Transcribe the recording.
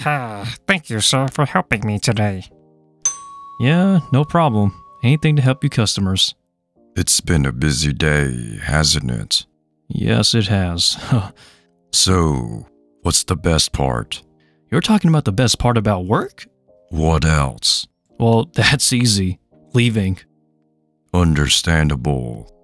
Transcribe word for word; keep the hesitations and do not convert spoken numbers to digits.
Ah, thank you, sir, for helping me today. Yeah, no problem. Anything to help you customers. It's been a busy day, hasn't it? Yes, it has. So, what's the best part? You're talking about the best part about work? What else? Well, that's easy. Leaving. Understandable.